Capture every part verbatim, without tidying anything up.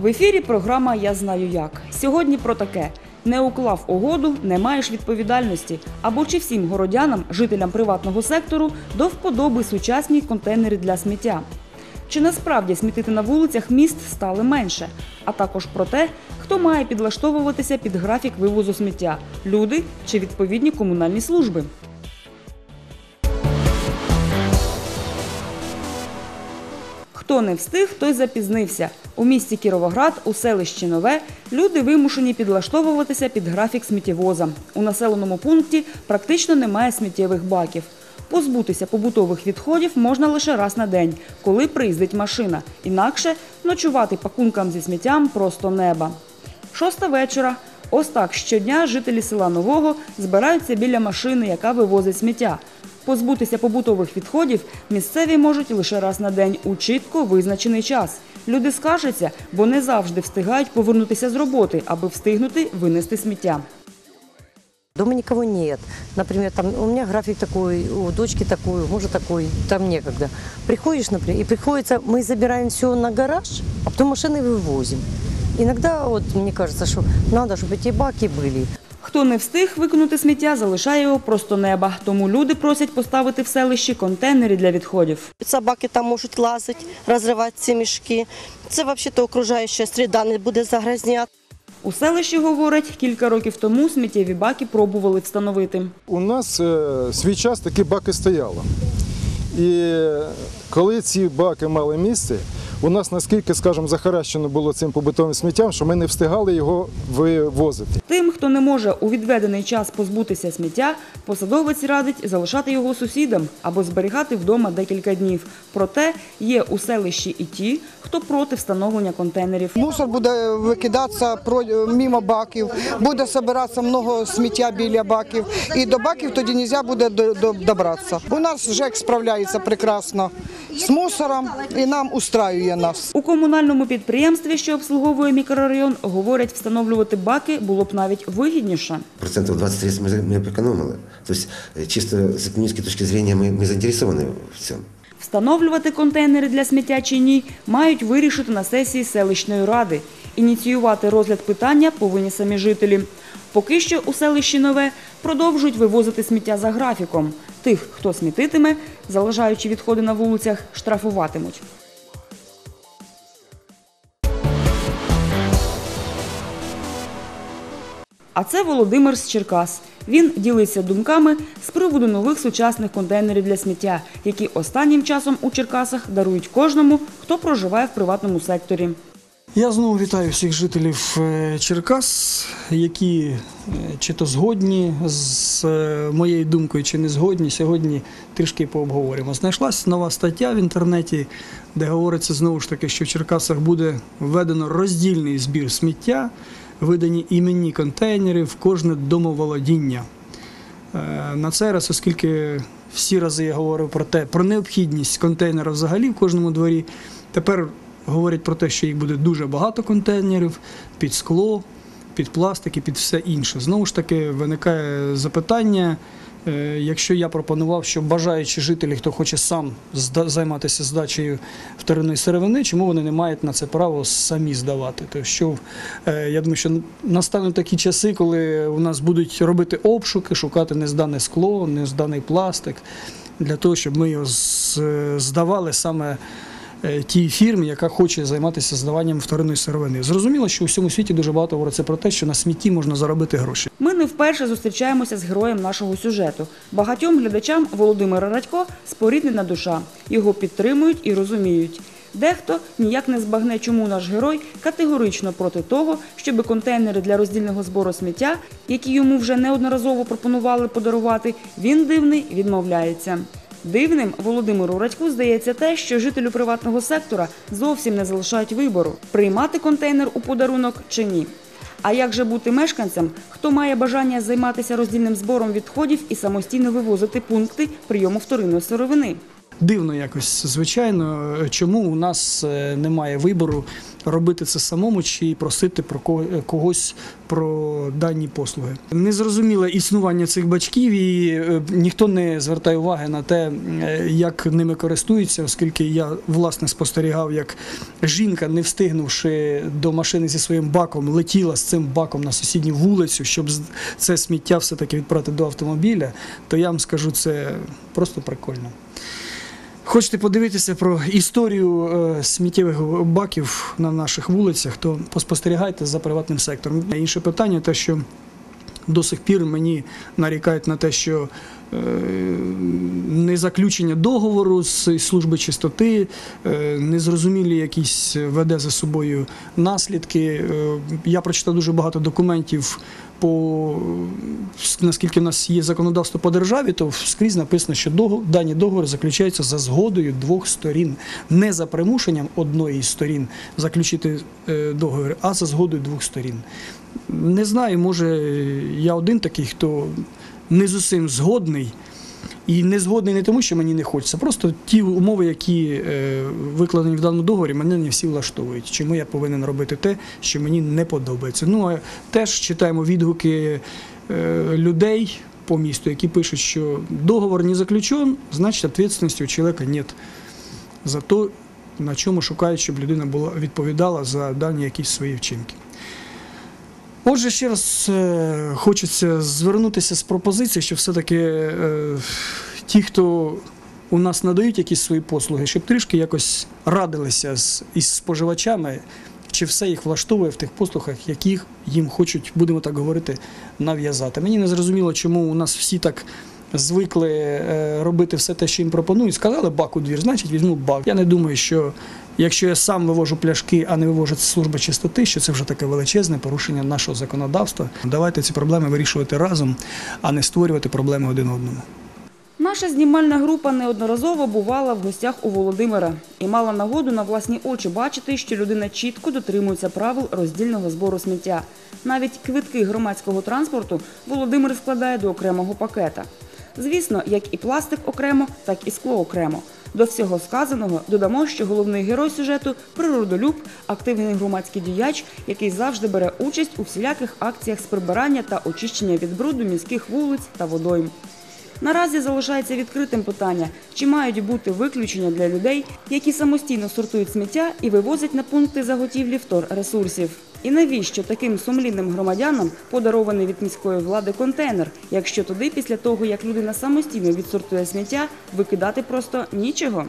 В ефірі програма «Я знаю як». Сьогодні про таке. Не уклав угоду – не маєш відповідальності. Або чи всім городянам, жителям приватного сектору, до вподоби сучасні контейнери для сміття. Чи насправді смітити на вулицях міст стали менше? А також про те, хто має підлаштовуватися під графік вивозу сміття – люди чи відповідні комунальні служби. Хто не встиг, той запізнився. У місті Кіровоград, у селищі Нове, люди вимушені підлаштовуватися під графік сміттєвоза. У населеному пункті практично немає сміттєвих баків. Позбутися побутових відходів можна лише раз на день, коли приїздить машина. Інакше ночувати пакункам зі сміттям просто неба. Шоста вечора. Ось так щодня жителі села Нового збираються біля машини, яка вивозить сміття. Позбутися побутових відходів місцеві можуть лише раз на день у чітко визначений час. Люди скаржаться, бо не завжди встигають повернутися з роботи, аби встигнути винести сміття. Дома никого нет. Например, там у меня график такой, у дочки такой, у мужа такой, там некогда. Приходишь, например, и приходится, мы забираем все на гараж, а потом машины вывозим. Иногда, вот, мне кажется, что надо, чтобы эти баки были. Хто не встиг викинути сміття, залишає його просто неба. Тому люди просять поставити в селищі контейнери для відходів. Собаки там можуть лазити, розривати ці мішки. Це взагалі окружаюча середа не буде загрязняти. У селищі, говорять, кілька років тому сміттєві баки пробували встановити. У нас е, свій час такі баки стояли. І коли ці баки мали місце, у нас наскільки, скажімо, захаращено було цим побутовим сміттям, що ми не встигали його вивозити. Тим, хто не може у відведений час позбутися сміття, посадовець радить залишати його сусідам або зберігати вдома декілька днів. Проте є у селищі і ті, хто проти встановлення контейнерів. Мусор буде викидатися мимо баків, буде збиратися багато сміття біля баків. І до баків тоді не можна буде добратися. У нас ЖЕК справляється прекрасно з мусором і нам устраює нас. У комунальному підприємстві, що обслуговує мікрорайон, говорять, встановлювати баки було б навіть вигідніше. Процентів двадцять-тридцять ми, ми економили. Тобто, чисто з економічної точки зору ми, ми заінтересовані в цьому. Встановлювати контейнери для сміття чи ні, мають вирішити на сесії селищної ради. Ініціювати розгляд питання повинні самі жителі. Поки що у селищі Нове продовжують вивозити сміття за графіком. Тих, хто смітитиме, залишаючи відходи на вулицях, штрафуватимуть. А це Володимир з Черкас. Він ділиться думками з приводу нових сучасних контейнерів для сміття, які останнім часом у Черкасах дарують кожному, хто проживає в приватному секторі. Я знову вітаю всіх жителів Черкас, які чи то згодні з моєю думкою, чи не згодні. Сьогодні трішки пообговоримо. Знайшлась нова стаття в інтернеті, де говориться знову ж таки, що в Черкасах буде введено роздільний збір сміття, видані іменні контейнери в кожне домоволодіння. На цей раз, оскільки всі рази я говорив про те, про необхідність контейнера взагалі в кожному дворі, тепер говорять про те, що їх буде дуже багато контейнерів під скло, під пластик і під все інше. Знову ж таки, виникає запитання, якщо я пропонував, що бажаючі жителі, хто хоче сам займатися здачею вторинної сировини, чому вони не мають на це право самі здавати? Тобто, що, я думаю, що настануть такі часи, коли у нас будуть робити обшуки, шукати нездане скло, незданий пластик, для того, щоб ми його здавали саме тій фірмі, яка хоче займатися здаванням вторинної сировини. Зрозуміло, що у всьому світі дуже багато говориться про те, що на смітті можна заробити гроші. Ми не вперше зустрічаємося з героєм нашого сюжету. Багатьом глядачам Володимира Радько споріднена душа. Його підтримують і розуміють. Дехто ніяк не збагне, чому наш герой категорично проти того, щоби контейнери для роздільного збору сміття, які йому вже неодноразово пропонували подарувати, він дивний відмовляється. Дивним Володимиру Радьку здається те, що жителю приватного сектора зовсім не залишають вибору – приймати контейнер у подарунок чи ні. А як же бути мешканцям, хто має бажання займатися роздільним збором відходів і самостійно вивозити пункти прийому вторинної сировини? Дивно якось, звичайно, чому у нас немає вибору робити це самому чи просити про когось про дані послуги. Незрозуміле існування цих бачків і ніхто не звертає уваги на те, як ними користуються, оскільки я, власне, спостерігав, як жінка, не встигнувши до машини зі своїм баком, летіла з цим баком на сусідню вулицю, щоб це сміття все-таки відправити до автомобіля, то я вам скажу, це просто прикольно. Хочете подивитися про історію е, сміттєвих баків на наших вулицях, то поспостерігайте за приватним сектором. Інше питання, те, що до сих пір мені нарікають на те, що е, не заключення договору з служби чистоти, е, незрозумілі якісь веде за собою наслідки. Е, я прочитав дуже багато документів по, наскільки в нас є законодавство по державі, то скрізь написано, що договор, дані договори заключаються за згодою двох сторін. Не за примушенням одної з сторін заключити е, договір, а за згодою двох сторін. Не знаю, може я один такий, хто не з усім згодний. І не згодний не тому, що мені не хочеться, просто ті умови, які е, викладені в даному договорі, мене не всі влаштовують. Чому я повинен робити те, що мені не подобається. Ну, а теж читаємо відгуки е, людей по місту, які пишуть, що договор не заключен, значить відповідальності у чоловіка нет. За те, на чому шукають, щоб людина була, відповідала за дані якісь свої вчинки. Отже, ще раз е, хочеться звернутися з пропозицією, що все-таки е, ті, хто у нас надають якісь свої послуги, щоб трішки якось радилися з, із споживачами, чи все їх влаштовує в тих послугах, яких їм хочуть, будемо так говорити, нав'язати. Мені не зрозуміло, чому у нас всі так звикли е, робити все те, що їм пропонують. Сказали бак у двір, значить візьму бак. Я не думаю, що якщо я сам вивожу пляшки, а не вивожу служба чистоти, що це вже таке величезне порушення нашого законодавства. Давайте ці проблеми вирішувати разом, а не створювати проблеми один одному. Наша знімальна група неодноразово бувала в гостях у Володимира і мала нагоду на власні очі бачити, що людина чітко дотримується правил роздільного збору сміття. Навіть квитки громадського транспорту Володимир складає до окремого пакета. Звісно, як і пластик окремо, так і скло окремо. До всього сказаного додамо, що головний герой сюжету – природолюб, активний громадський діяч, який завжди бере участь у всіляких акціях з прибирання та очищення від бруду міських вулиць та водойм. Наразі залишається відкритим питання, чи мають бути виключення для людей, які самостійно сортують сміття і вивозять на пункти заготівлі вторресурсів. І навіщо таким сумлінним громадянам подарований від міської влади контейнер, якщо туди після того, як людина самостійно відсортує сміття, викидати просто нічого?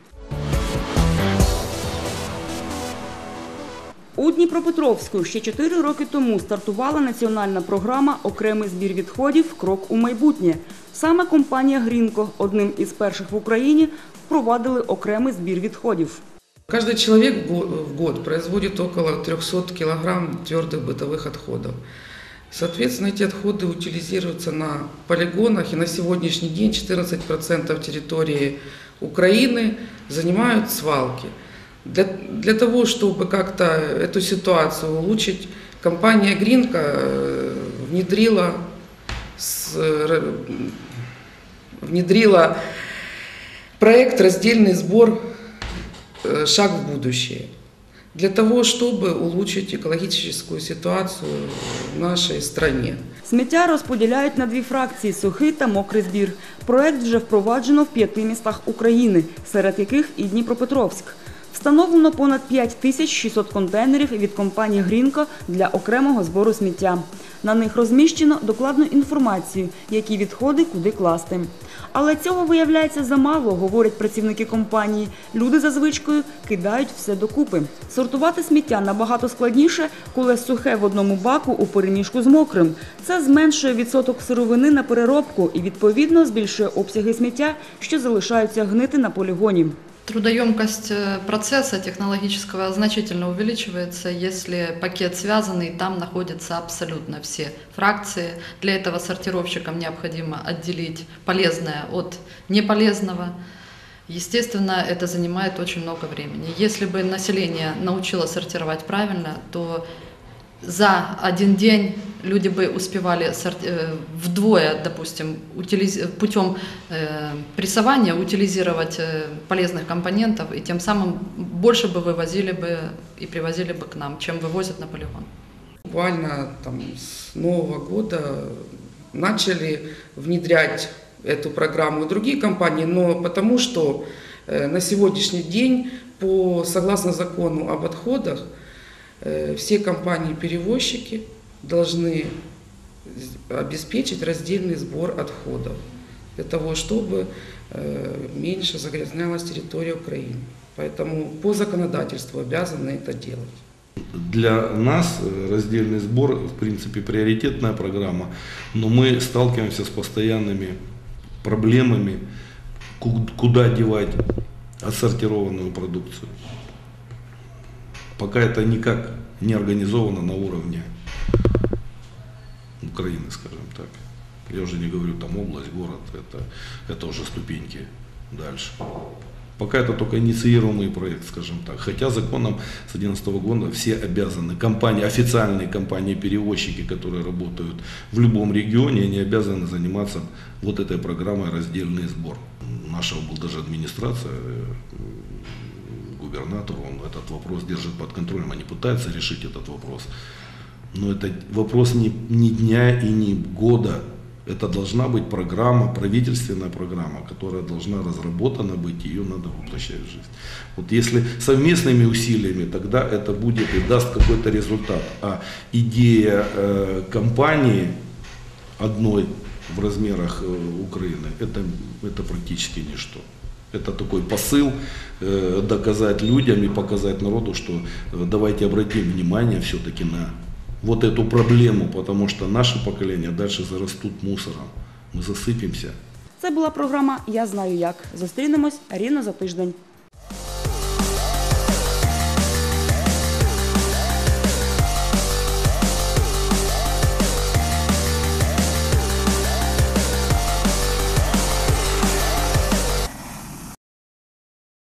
У Дніпропетровську ще чотири роки тому стартувала національна програма «Окремий збір відходів. Крок у майбутнє». Саме компанія «Грінко» одним із перших в Україні впровадили окремий збір відходів. Каждый человек в год производит около трёхсот килограмм твердых бытовых отходов. Соответственно, эти отходы утилизируются на полигонах, и на сегодняшний день четырнадцать процентов территории Украины занимают свалки. Для, для того, чтобы как-то эту ситуацию улучшить, компания «Грінко» внедрила, внедрила проект «Раздельный сбор. Шаг в будущее», для того, чтобы улучшить экологическую ситуацию в нашей стране. Сміття розподіляють на дві фракції – сухий та мокрий збір. Проект вже впроваджено в п'яти містах України, серед яких і Дніпропетровськ. Встановлено понад п'ять тисяч шістсот контейнерів від компанії «Грінко» для окремого збору сміття. На них розміщено докладну інформацію, які відходи куди класти. Але цього виявляється замало, говорять працівники компанії. Люди за звичкою кидають все докупи. Сортувати сміття набагато складніше, коли сухе в одному баку у переміжку з мокрим. Це зменшує відсоток сировини на переробку і, відповідно, збільшує обсяги сміття, що залишаються гнити на полігоні. Трудоемкость процесса технологического значительно увеличивается, если пакет связанный, там находятся абсолютно все фракции. Для этого сортировщикам необходимо отделить полезное от неполезного. Естественно, это занимает очень много времени. Если бы население научилось сортировать правильно, то за один день люди бы успевали сорти- э, вдвое, допустим, утилиз- путем э, прессования утилизировать э, полезных компонентов, и тем самым больше бы вывозили бы и привозили бы к нам, чем вывозят на полигон. Буквально там, с Нового года начали внедрять эту программу и другие компании, но потому что э, на сегодняшний день, по, согласно закону об отходах, э, все компании-перевозчики должны обеспечить раздельный сбор отходов для того, чтобы э, меньше загрязнялась территория Украины. Поэтому по законодательству обязаны это делать. Для нас раздельный сбор, в принципе, приоритетная программа, но мы сталкиваемся с постоянными проблемами, куда девать отсортированную продукцию. Пока это никак не организовано на уровне Украины, скажем так. Я уже не говорю там область, город, это, это уже ступеньки дальше. Пока это только инициируемый проект, скажем так. Хотя законом с две тысячи одиннадцатого года все обязаны, компании, официальные компании-перевозчики, которые работают в любом регионе, они обязаны заниматься вот этой программой «Раздельный сбор». Наша даже администрация, губернатор, он этот вопрос держит под контролем, они пытаются решить этот вопрос. Но это вопрос не, не дня и не года. Это должна быть программа, правительственная программа, которая должна разработана быть, ее надо воплощать в жизнь. Вот если совместными усилиями, тогда это будет и даст какой-то результат. А идея э, компании одной в размерах э, Украины, это, это практически ничто. Это такой посыл э, доказать людям и показать народу, что э, давайте обратим внимание все-таки на вот эту проблему, потому что наше поколение дальше зарастут мусором. Ми засипемося. Це була програма «Я знаю як». Зустрінемось рівно за тиждень.